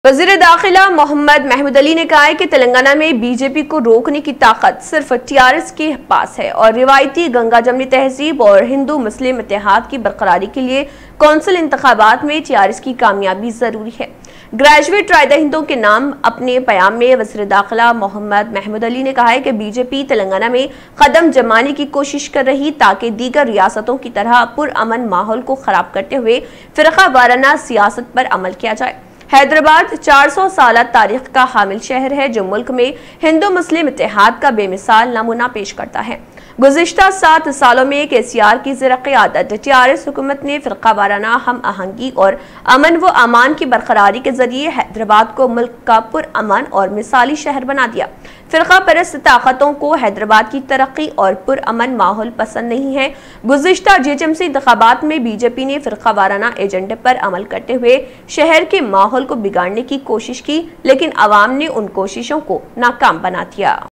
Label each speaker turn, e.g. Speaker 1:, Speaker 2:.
Speaker 1: وزیر داخلہ محمد محمود علی نے کہا ہے کہ تلنگانہ میں بی جے پی کو روکنے کی طاقت صرف ٹی آر ایس کے پاس ہے اور روایتی گنگا جمنی تہذیب اور ہندو مسلم اتحاد کی برقراری کے لیے کونسل انتخابات میں ٹی آر ایس کی کامیابی ضروری ہے۔ گریجویٹ رائے دہندوں کے نام اپنے پیام میں وزیر داخلہ محمد محمود علی نے کہا ہے کہ بی جے پی تلنگانہ میں قدم جمانے کی کوشش کر رہی تاکہ دیگر ریاستوں کی طرح پرامن ماحول کو خراب کرتے ہوئے فرقہ وارانہ سیاست پر عمل کیا جائے۔ حیدرآباد 400 سالہ تاریخ کا حامل شہر ہے جو ملک میں ہندو مسلم اتحاد کا بے مثال نمونہ پیش کرتا ہے۔ گزشتہ 7 سالوں میں KCR کی زیر قیادت ٹی آر ایس حکومت نے فرقہ وارانہ ہم آہنگی اور امن و امان کی برقراری کے ذریعے حیدرآباد کو ملک کا پرامن اور مثالی شہر بنا دیا۔ فرقہ پرست طاقتوں کو حیدرآباد کی ترقی اور پرامن ماحول پسند نہیں ہے۔ گزشتہ GHMC انتخابات میں بی جے پی نے فرقہ وارانہ ایجنڈے پر عمل کرتے ہوئے شہر کے ماحول کو بگاڑنے کی کوشش کی، لیکن عوام نے ان کوششوں کو ناکام بنا دیا۔